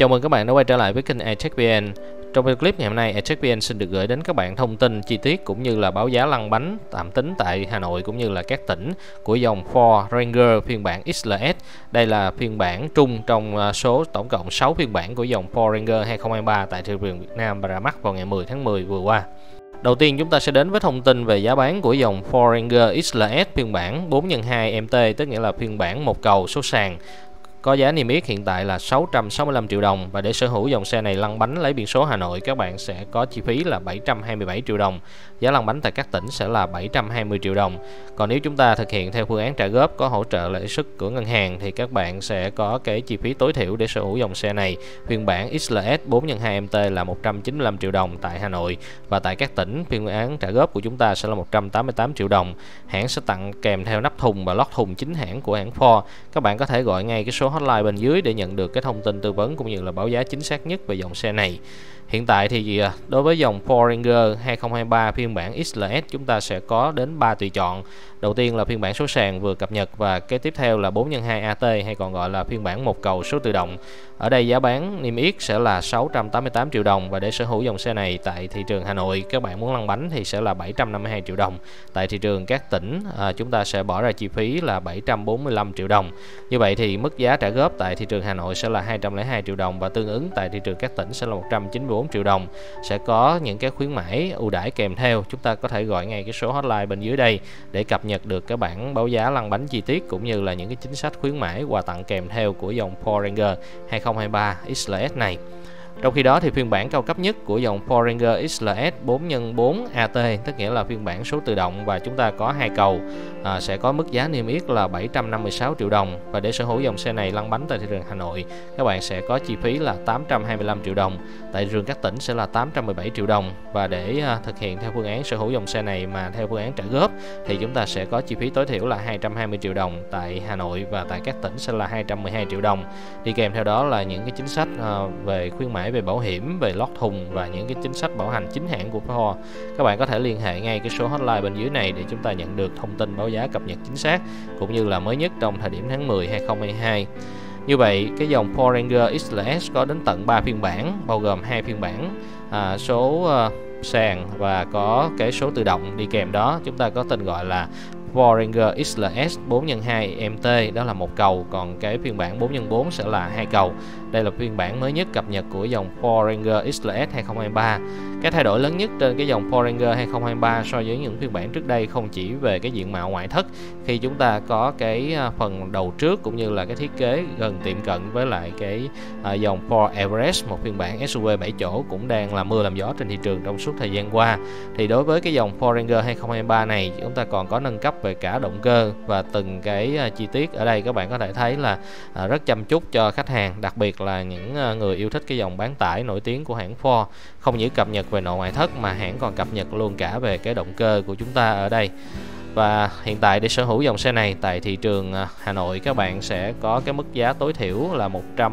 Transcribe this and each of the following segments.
Chào mừng các bạn đã quay trở lại với kênh eTechVN. Trong video clip ngày hôm nay, eTechVN xin được gửi đến các bạn thông tin chi tiết cũng như là báo giá lăn bánh tạm tính tại Hà Nội cũng như là các tỉnh của dòng Ford Ranger phiên bản XLS. Đây là phiên bản trung trong số tổng cộng 6 phiên bản của dòng Ford Ranger 2023 tại thị trường Việt Nam và ra mắt vào ngày 10 tháng 10 vừa qua. Đầu tiên chúng ta sẽ đến với thông tin về giá bán của dòng Ford Ranger XLS phiên bản 4x2 MT, tức nghĩa là phiên bản một cầu số sàn. Có giá niêm yết hiện tại là 665 triệu đồng, và để sở hữu dòng xe này lăn bánh lấy biển số Hà Nội, các bạn sẽ có chi phí là 727 triệu đồng. Giá lăn bánh tại các tỉnh sẽ là 720 triệu đồng. Còn nếu chúng ta thực hiện theo phương án trả góp có hỗ trợ lãi suất của ngân hàng thì các bạn sẽ có cái chi phí tối thiểu để sở hữu dòng xe này phiên bản XLS 4x2 MT là 195 triệu đồng tại Hà Nội, và tại các tỉnh phương án trả góp của chúng ta sẽ là 188 triệu đồng. Hãng sẽ tặng kèm theo nắp thùng và lót thùng chính hãng của hãng Ford. Các bạn có thể gọi ngay cái số hotline bên dưới để nhận được cái thông tin tư vấn cũng như là báo giá chính xác nhất về dòng xe này. Hiện tại thì đối với dòng Ford Ranger 2023 phiên bản XLS chúng ta sẽ có đến 3 tùy chọn. Đầu tiên là phiên bản số sàn vừa cập nhật, và cái tiếp theo là 4x2 AT hay còn gọi là phiên bản một cầu số tự động. Ở đây giá bán niêm yết sẽ là 688 triệu đồng, và để sở hữu dòng xe này tại thị trường Hà Nội các bạn muốn lăn bánh thì sẽ là 752 triệu đồng. Tại thị trường các tỉnh chúng ta sẽ bỏ ra chi phí là 745 triệu đồng. Như vậy thì mức giá trả góp tại thị trường Hà Nội sẽ là 202 triệu đồng, và tương ứng tại thị trường các tỉnh sẽ là 194 triệu đồng. Sẽ có những cái khuyến mãi ưu đãi kèm theo. Chúng ta có thể gọi ngay cái số hotline bên dưới đây để cập nhật được cái bản báo giá lăn bánh chi tiết cũng như là những cái chính sách khuyến mãi quà tặng kèm theo của dòng Ford Ranger 2023 XLS này. Trong khi đó thì phiên bản cao cấp nhất của dòng Ford Ranger XLS 4x4 AT, tức nghĩa là phiên bản số tự động và chúng ta có hai cầu, sẽ có mức giá niêm yết là 756 triệu đồng, và để sở hữu dòng xe này lăn bánh tại thị trường Hà Nội các bạn sẽ có chi phí là 825 triệu đồng. Tại thị trường các tỉnh sẽ là 817 triệu đồng, và để thực hiện theo phương án sở hữu dòng xe này mà theo phương án trả góp thì chúng ta sẽ có chi phí tối thiểu là 220 triệu đồng tại Hà Nội, và tại các tỉnh sẽ là 212 triệu đồng. Đi kèm theo đó là những cái chính sách về khuyến mãi về bảo hiểm, về lót thùng và những cái chính sách bảo hành chính hãng của Ford. Các bạn có thể liên hệ ngay cái số hotline bên dưới này để chúng ta nhận được thông tin báo giá cập nhật chính xác cũng như là mới nhất trong thời điểm tháng 10 2022. Như vậy cái dòng Ford Ranger XLS có đến tận 3 phiên bản, bao gồm 2 phiên bản số sàn và có cái số tự động. Đi kèm đó chúng ta có tên gọi là Ford Ranger XLS 4x2 MT, đó là một cầu, còn cái phiên bản 4x4 sẽ là hai cầu. Đây là phiên bản mới nhất cập nhật của dòng Ford Ranger XLS 2023. Cái thay đổi lớn nhất trên cái dòng Ford Ranger 2023 so với những phiên bản trước đây không chỉ về cái diện mạo ngoại thất, khi chúng ta có cái phần đầu trước cũng như là cái thiết kế gần tiệm cận với lại cái dòng Ford Everest, một phiên bản SUV 7 chỗ cũng đang làm mưa làm gió trên thị trường trong suốt thời gian qua. Thì đối với cái dòng Ford Ranger 2023 này chúng ta còn có nâng cấp về cả động cơ và từng cái chi tiết. Ở đây các bạn có thể thấy là rất chăm chút cho khách hàng, đặc biệt là những người yêu thích cái dòng bán tải nổi tiếng của hãng Ford. Không những cập nhật về nội ngoại thất mà hãng còn cập nhật luôn cả về cái động cơ của chúng ta ở đây. Và hiện tại để sở hữu dòng xe này tại thị trường Hà Nội các bạn sẽ có cái mức giá tối thiểu là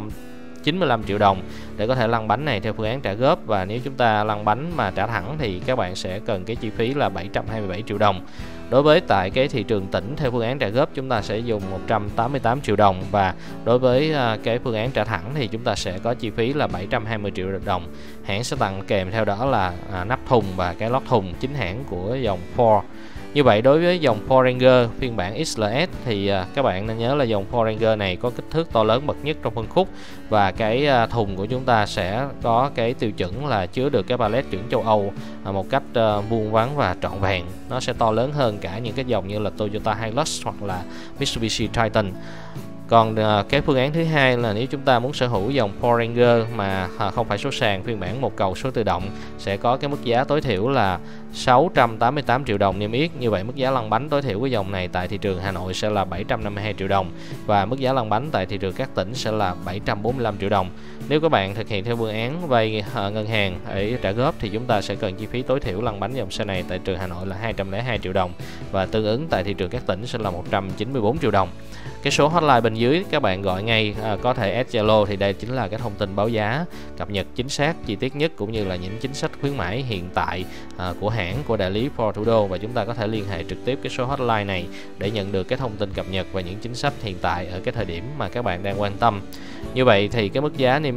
195 triệu đồng để có thể lăn bánh này theo phương án trả góp, và nếu chúng ta lăn bánh mà trả thẳng thì các bạn sẽ cần cái chi phí là 727 triệu đồng. Đối với tại cái thị trường tỉnh theo phương án trả góp chúng ta sẽ dùng 188 triệu đồng, và đối với cái phương án trả thẳng thì chúng ta sẽ có chi phí là 720 triệu đồng. Hãng sẽ tặng kèm theo đó là nắp thùng và cái lót thùng chính hãng của dòng Ford. Như vậy đối với dòng Ford Ranger phiên bản XLS thì các bạn nên nhớ là dòng Ford Ranger này có kích thước to lớn bậc nhất trong phân khúc, và cái thùng của chúng ta sẽ có cái tiêu chuẩn là chứa được cái pallet chuẩn châu Âu một cách vuông vắn và trọn vẹn. Nó sẽ to lớn hơn cả những cái dòng như là Toyota Hilux hoặc là Mitsubishi Triton. Còn cái phương án thứ hai là nếu chúng ta muốn sở hữu dòng Ford Ranger mà không phải số sàn phiên bản một cầu số tự động, sẽ có cái mức giá tối thiểu là 688 triệu đồng niêm yết. Như vậy mức giá lăn bánh tối thiểu của dòng này tại thị trường Hà Nội sẽ là 752 triệu đồng, và mức giá lăn bánh tại thị trường các tỉnh sẽ là 745 triệu đồng. Nếu các bạn thực hiện theo phương án vay ngân hàng để trả góp thì chúng ta sẽ cần chi phí tối thiểu lăn bánh dòng xe này tại thị trường Hà Nội là 202 triệu đồng, và tương ứng tại thị trường các tỉnh sẽ là 194 triệu đồng. Cái số hotline bên dưới các bạn gọi ngay, có thể add Zalo, thì đây chính là cái thông tin báo giá cập nhật chính xác chi tiết nhất cũng như là những chính sách khuyến mãi hiện tại của hãng, của đại lý Ford thủ đô, và chúng ta có thể liên hệ trực tiếp cái số hotline này để nhận được cái thông tin cập nhật và những chính sách hiện tại ở cái thời điểm mà các bạn đang quan tâm. Như vậy thì cái mức giá niêm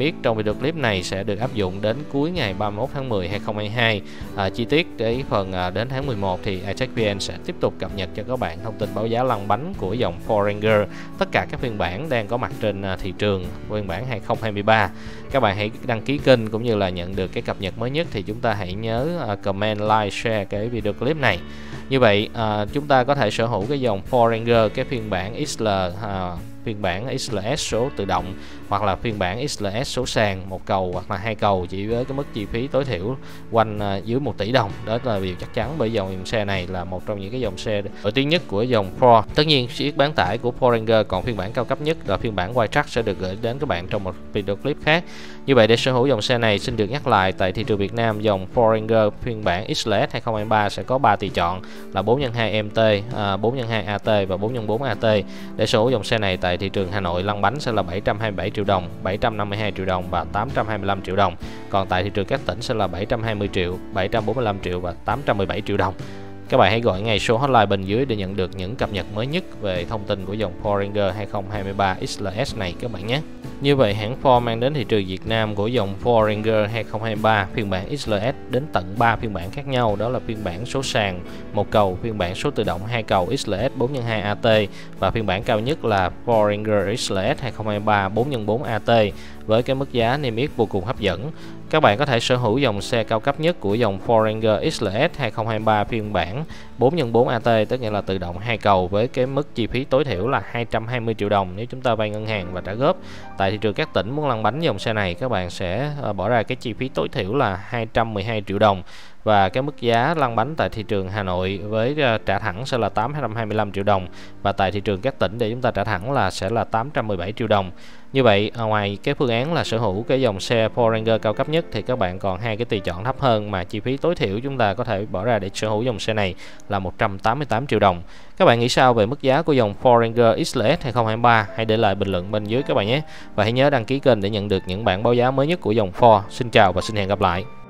yết trong video clip này sẽ được áp dụng đến cuối ngày 31 tháng 10 2022. Chi tiết cái phần đến tháng 11 thì iTechVN sẽ tiếp tục cập nhật cho các bạn thông tin báo giá lăn bánh của dòng Ford Ranger, tất cả các phiên bản đang có mặt trên thị trường phiên bản 2023. Các bạn hãy đăng ký kênh cũng như là nhận được cái cập nhật mới nhất thì chúng ta hãy nhớ comment, like, share cái video clip này. Như vậy chúng ta có thể sở hữu cái dòng Ford Ranger cái phiên bản XL, phiên bản XLS số tự động hoặc là phiên bản XLS số sàn, một cầu hoặc là hai cầu, chỉ với cái mức chi phí tối thiểu quanh dưới 1 tỷ đồng. Đó là điều chắc chắn, bởi dòng xe này là một trong những cái dòng xe nổi tiếng nhất của dòng Ford. Tất nhiên chiếc bán tải của Ford Ranger, còn phiên bản cao cấp nhất là phiên bản Wildtrak sẽ được gửi đến các bạn trong một video clip khác. Như vậy để sở hữu dòng xe này, xin được nhắc lại tại thị trường Việt Nam, dòng Ford Ranger phiên bản XLS 2023 sẽ có 3 tùy chọn là 4x2 MT, 4x2 AT và 4x4 AT. Để sở hữu dòng xe này tại thị trường Hà Nội, lăn bánh sẽ là 727 triệu đồng, 752 triệu đồng và 825 triệu đồng. Còn tại thị trường các tỉnh sẽ là 720 triệu, 745 triệu và 817 triệu đồng. Các bạn hãy gọi ngay số hotline bên dưới để nhận được những cập nhật mới nhất về thông tin của dòng Ford Ranger 2023 XLS này các bạn nhé. Như vậy, hãng Ford mang đến thị trường Việt Nam của dòng Ford Ranger 2023 phiên bản XLS đến tận 3 phiên bản khác nhau, đó là phiên bản số sàn một cầu, phiên bản số tự động hai cầu XLS 4x2 AT và phiên bản cao nhất là Ford Ranger XLS 2023 4x4 AT với cái mức giá niêm yết vô cùng hấp dẫn. Các bạn có thể sở hữu dòng xe cao cấp nhất của dòng Ford Ranger XLS 2023 phiên bản 4x4 AT, tức nghĩa là tự động hai cầu, với cái mức chi phí tối thiểu là 220 triệu đồng nếu chúng ta vay ngân hàng và trả góp. Tại thị trường các tỉnh muốn lăn bánh dòng xe này, các bạn sẽ bỏ ra cái chi phí tối thiểu là 212 triệu đồng. Và cái mức giá lăn bánh tại thị trường Hà Nội với trả thẳng sẽ là 825 triệu đồng, và tại thị trường các tỉnh để chúng ta trả thẳng là sẽ là 817 triệu đồng. Như vậy ngoài cái phương án là sở hữu cái dòng xe Ford Ranger cao cấp nhất thì các bạn còn hai cái tùy chọn thấp hơn mà chi phí tối thiểu chúng ta có thể bỏ ra để sở hữu dòng xe này là 188 triệu đồng. Các bạn nghĩ sao về mức giá của dòng Ford Ranger XLS 2023? Hãy để lại bình luận bên dưới các bạn nhé. Và hãy nhớ đăng ký kênh để nhận được những bản báo giá mới nhất của dòng Ford. Xin chào và xin hẹn gặp lại.